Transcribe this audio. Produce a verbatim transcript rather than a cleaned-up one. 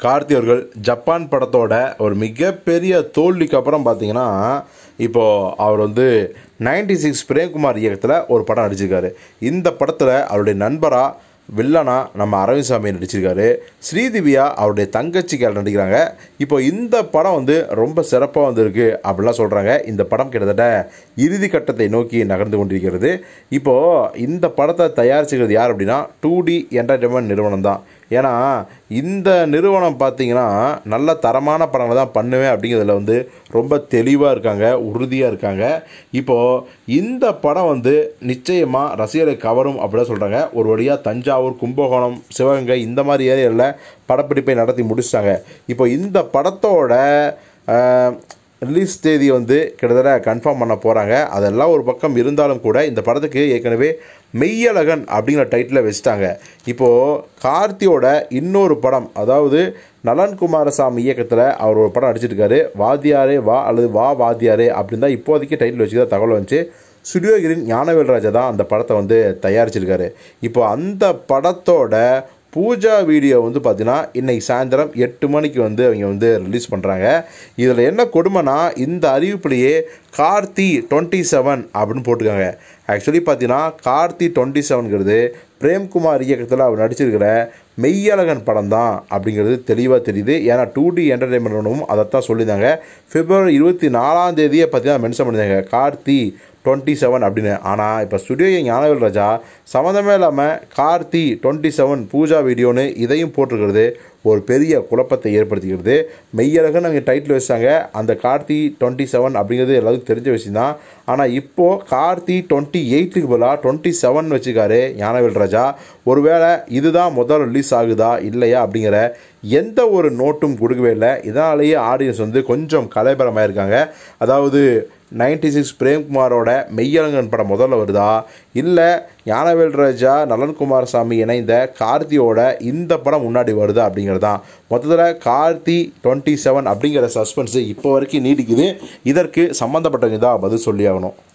கார்த்தி அவர்கள் ஜப்பான் படத்தோட ஒரு மிகப்பெரிய தோல்விக்கு அப்புறம் பார்த்தீங்கன்னா இப்போது அவர் வந்து நைன்டி சிக்ஸ் பிரேம்குமார் இயக்கத்தில் ஒரு படம் நடிச்சிருக்காரு. இந்த படத்தில் அவருடைய நண்பராக வில்லனா நம்ம அரவிந்த் சாமி நடிச்சிருக்காரு. ஸ்ரீதிவ்யா அவருடைய தங்கச்சி கேரக்டர் நடிக்கிறாங்க. இப்போ இந்த படம் வந்து ரொம்ப சிறப்பாக வந்திருக்கு அப்படிலாம் சொல்கிறாங்க. இந்த படம் கிட்டத்தட்ட இறுதி கட்டத்தை நோக்கி நகர்ந்து கொண்டிருக்கிறது. இப்போது இந்த படத்தை தயாரிச்சுக்கிறது யார் அப்படின்னா டூ டி என்டர்டைன்மெண்ட் நிறுவனம் தான். ஏன்னா இந்த நிறுவனம் பார்த்திங்கன்னா நல்ல தரமான படங்களை தான் பண்ணுவேன் அப்படிங்கிறதுல வந்து ரொம்ப தெளிவாக இருக்காங்க, உறுதியாக இருக்காங்க. இப்போது இந்த படம் வந்து நிச்சயமாக ரசிகரை கவரும் அப்படிதான் சொல்கிறாங்க. ஒரு வழியாக தஞ்சாவூர், கும்பகோணம், சிவகங்கை இந்த மாதிரி ஏரியாவில் படப்பிடிப்பை நடத்தி முடிச்சிட்டாங்க. இப்போ இந்த படத்தோட ரிலீஸ் தேதி வந்து கிட்டத்தட்ட கன்ஃபார்ம் பண்ண போகிறாங்க. அதெல்லாம் ஒரு பக்கம் இருந்தாலும் கூட இந்த படத்துக்கு ஏற்கனவே மெய்யழகன் அப்படிங்கிற டைட்டில் வச்சுட்டாங்க. இப்போது கார்த்தியோட இன்னொரு படம், அதாவது நலன் குமாரசாமி இயக்கத்தில் அவர் ஒரு படம் நடிச்சிருக்காரு. வாத்தியாரே வா அல்லது வா வாத்தியாரே அப்படின்னு தான் இப்போதைக்கு டைட்டில் வச்சு தான் தகவல் வந்துச்சு. ஸ்டுடியோகிரின் ஞானவேல்ராஜா தான் அந்த படத்தை வந்து தயாரிச்சிருக்காரு. இப்போ அந்த படத்தோட பூஜா வீடியோ வந்து பார்த்தீங்கன்னா இன்றைக்கி சாயந்தரம் எட்டு மணிக்கு வந்து அவங்க வந்து ரிலீஸ் பண்ணுறாங்க. இதில் என்ன கொடுமைனா இந்த அறிவிப்புலேயே கார்த்தி டுவெண்ட்டி செவன் அப்படின்னு போட்டுக்காங்க. ஆக்சுவலி பார்த்தீங்கன்னா கார்த்தி டுவெண்ட்டி செவனுங்கிறது பிரேம்குமார் இயக்கத்தில் அவர் நடிச்சிருக்கிற மெய்யழகன் படம் தான் அப்படிங்கிறது தெளிவாக தெரியுது. ஏன்னா டூ டி என்டர்டைன்மெண்ட்டும் அதைத்தான் சொல்லியிருந்தாங்க. பிப்ரவரி இருபத்தி நாலாம் தேதியை பார்த்தீங்கன்னா மென்ஷன் பண்ணியிருந்தாங்க கார்த்தி டுவெண்ட்டி செவன் அப்படின்னு. ஆனால் இப்போ ஸ்டுடியோ ஞானவேல்ராஜா சம்மந்தமே இல்லாமல் கார்த்தி டுவெண்ட்டி செவன் பூஜா வீடியோன்னு இதையும் போட்டிருக்கிறது ஒரு பெரிய குழப்பத்தை ஏற்படுத்திக்கிறது. மெய்யழகன் அவங்க டைட்டில் வச்சாங்க. அந்த கார்த்தி டுவெண்ட்டி செவன் அப்படிங்கிறது எல்லாத்துக்கும் தெரிஞ்ச விஷயம் தான். ஆனால் இப்போது கார்த்தி டுவெண்ட்டி எயிட்டுக்கு பதிலாக டுவெண்ட்டி செவன் வச்சுக்காரு ஞானவேல்ராஜா. ஒருவேளை இதுதான் முதல் ரிலீஸ் ஆகுதா இல்லையா அப்படிங்கிற எந்த ஒரு நோட்டும் கொடுக்கவே இல்லை. இதனாலேயே ஆடியன்ஸ் வந்து கொஞ்சம் கலைபரமாக இருக்காங்க. அதாவது நைன்டி சிக்ஸ் பிரேம்குமாரோட மெய்யழகன் படம் முதல்ல வருதா இல்லை ஞானவேல்ராஜா நலன் குமாரசாமி இணைந்த கார்த்தியோட இந்த படம் முன்னாடி வருதா அப்படிங்கிறது தான். மொத்தத்தில் கார்த்தி டுவெண்ட்டி செவன் அப்படிங்கிற சஸ்பென்ஸு இப்போ வரைக்கும் நீடிக்குது. இதற்கு சம்மந்தப்பட்டவங்க தான் பதில் சொல்லி ஆகணும்.